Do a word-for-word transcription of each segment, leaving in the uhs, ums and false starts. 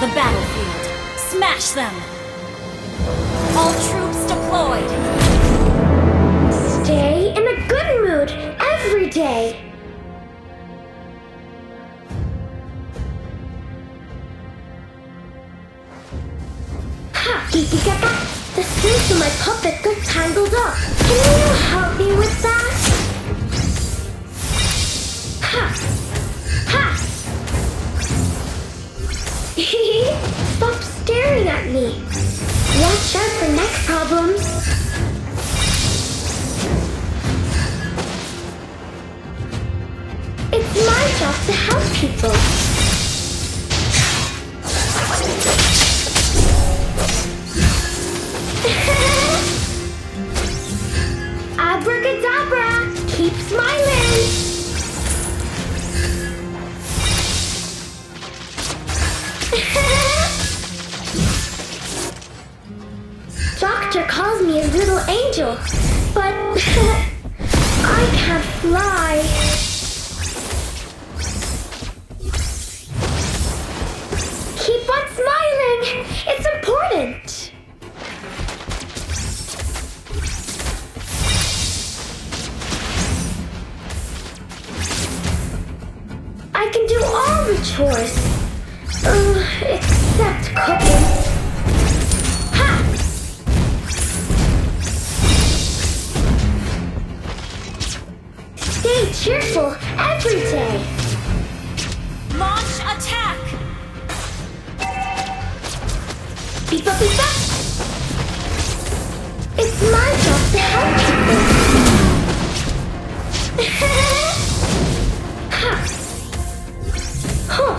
the battlefield. Smash them! All troops deployed! Stay in a good mood every day. Ha! Kikikaka! The strings of my puppet got tangled up. Can you help me with that? Ha! Ha! Stop staring at me. Watch out for neck problems. It's my job to help people. Abracadabra! Keep smiling! Doctor calls me a little angel, but I can't fly. Keep on smiling! It's important! I can do all the chores, uh, except cooking. Stay cheerful every day. Launch attack! Beep up, beep up. It's my job to help people. Ha! Huh.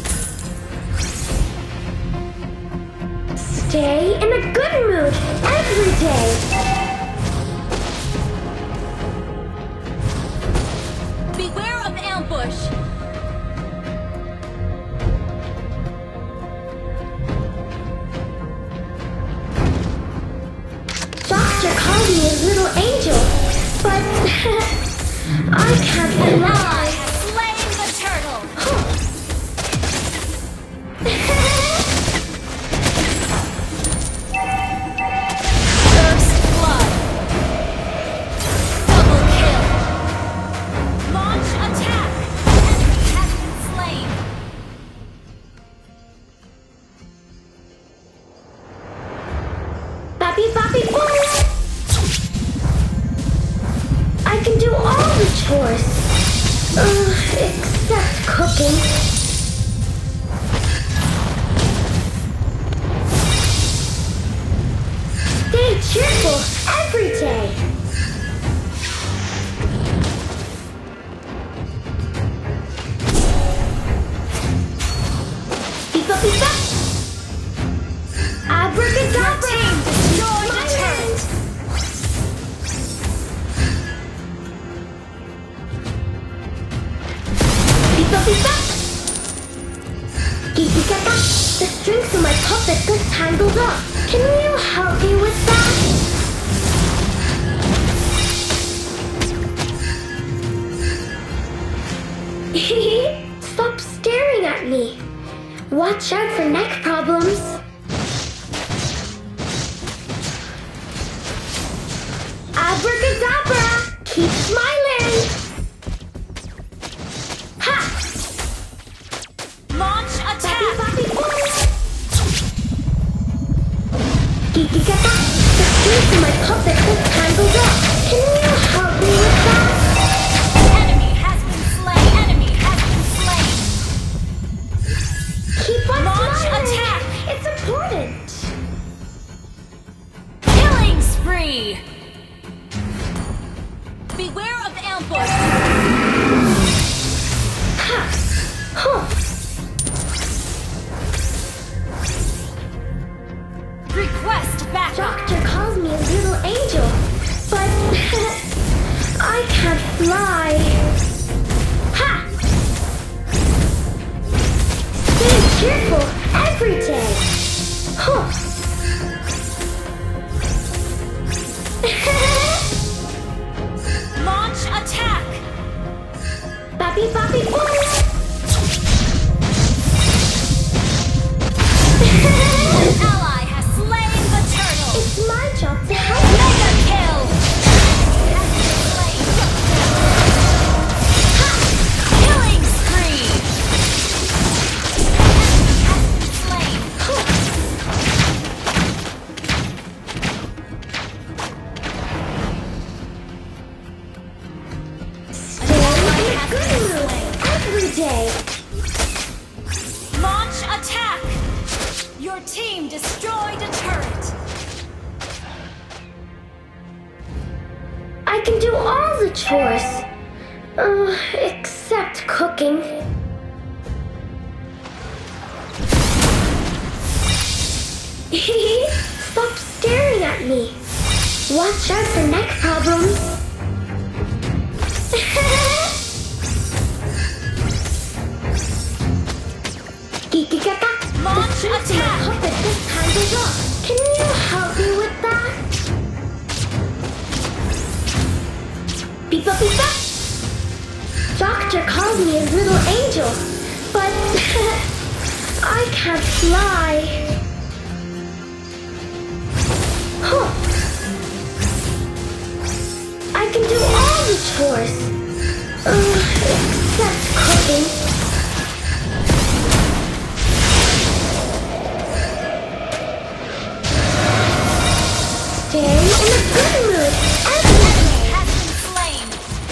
Stay in a good mood every day. Beware of ambush! Doctor called me a little angel, but I can't fly. Slaying the turtle! First blood! Double kill! Launch attack! Enemy has been slain! Bappy, bappy, boy! I can do all the chores, uh, except cooking. Stay cheerful every day. Beep up, beep up. Abracadabra! Destroy the turret! Beep up, beep up. Kikikaka, the strings of my puppet got tangled up. Can you help me with that? Stop staring at me. Watch out for neck problems. Abracadabra! Keep smiling! Ha! Launch attack! Bappy, bappy, boy! Kikikaka, the strings of my puppet got tangled up. Can you help me with that? Enemy has been slain! Enemy has been slain! Keep on Launch smiling! attack! It's important! Killing spree! Beware of ambush! Ha! Huh! Request backup! Doctor calls me a little angel, but I can't fly. Ha! Stay cheerful every day. Huh! Launch attack! Bappy, bappy, boy! An ally has slain the turtle. It's my job to help. Mega kill. Has been slain. Ha! Killing spree. An enemy has been slain. Every day. Launch attack! Your team destroyed a turret. I can do all the chores. Uh, except cooking. Stop staring at me. Watch out for neck problems. Launch The attack! my puppet this time is up. Can you help me with that? Beepa beepa! Doctor calls me his little angel, but I can't fly. Huh. I can do all the chores, uh, except cooking. Stay in a good mood. Enemy has been slain.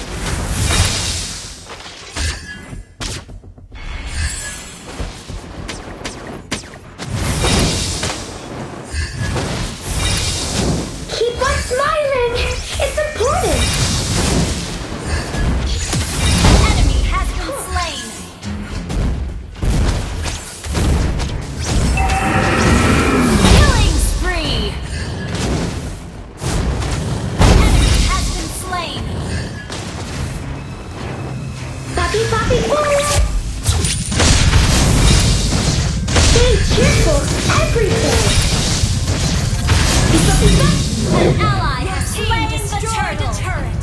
Keep on smiling. It's important. Enemy has been slain. Killing spree. Enemy has been slain. Papi, papi, boy. Stay cheerful every day. Beepa beepa. An ally has slain the turret.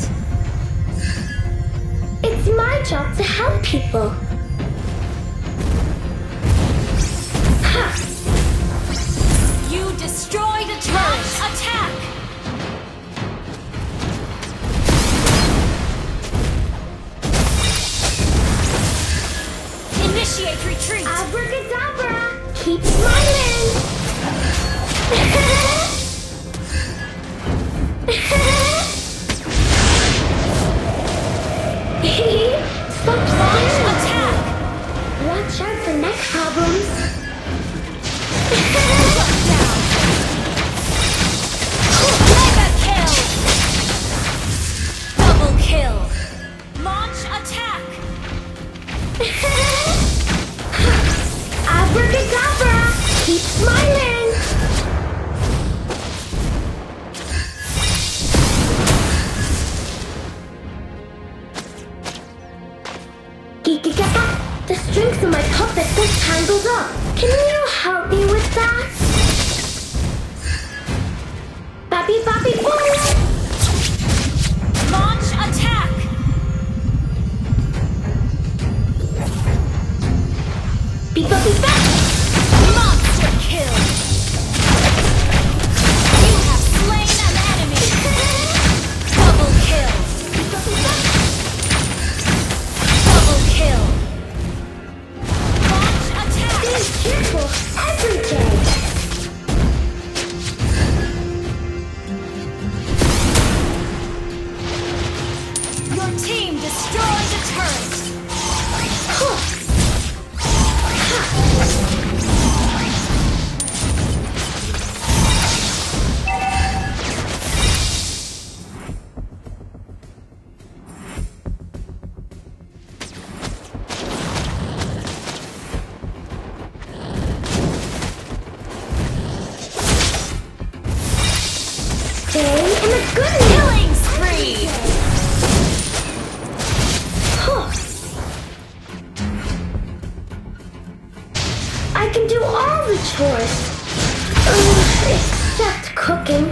It's my job to help people. Ha! You destroyed a turret. Attack! Initiate retreat. Abracadabra! Keep smiling! Stop Launch staring. attack! Watch out for neck problems. Shut down. Mega kill. Double kill. Launch attack. Abracadabra! Keep smiling! Geekigaka! The strings of my puppet gets tangled up. Can you help me with that? Bappy bappy boy! Launch attack. Beepa beepa! Monster kill. You have slain an enemy. Double kill. Double kill. Launch attack. Stay cheerful every day. Your team destroyed a turret. Huh. Stay in a good mood. Killing spree. Huh. I can do all the chores, uh, except cooking.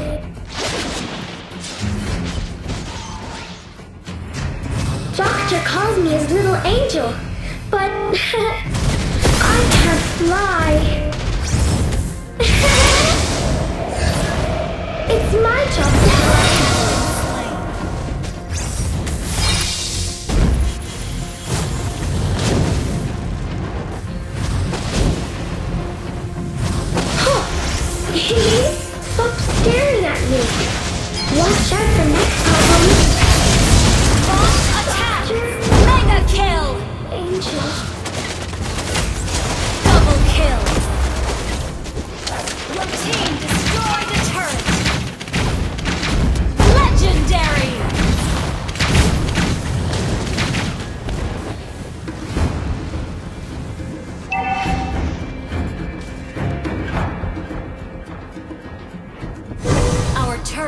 Doctor calls me his little angel, but I can't fly.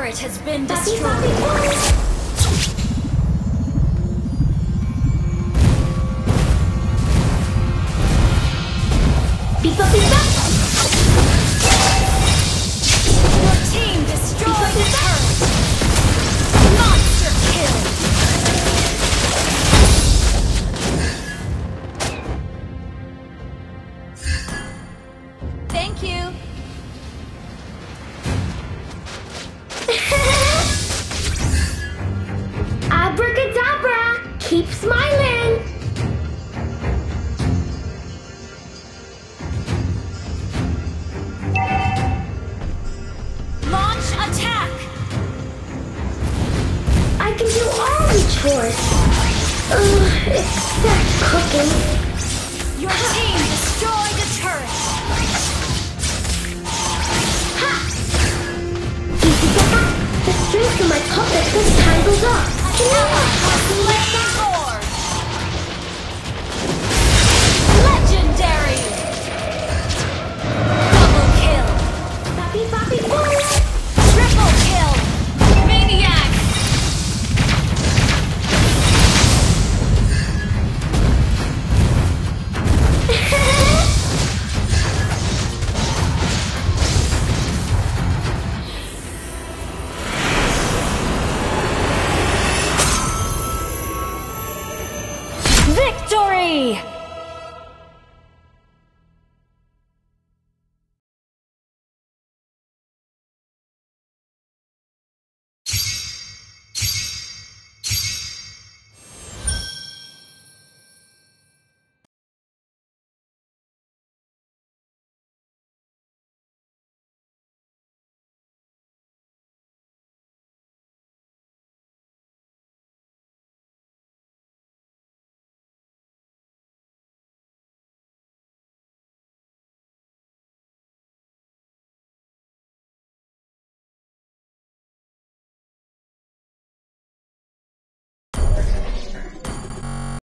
turret has been Papi, destroyed. papi, oh. Beep up, beep up. Your team destroyed the turret. Monster kill. Thank you. Abracadabra, keep smiling. Launch attack. I can do all the chores. Ugh, except cooking. Your team destroyed a turret. Ha! Easy, Becca. The strength of my puppet this time goes off.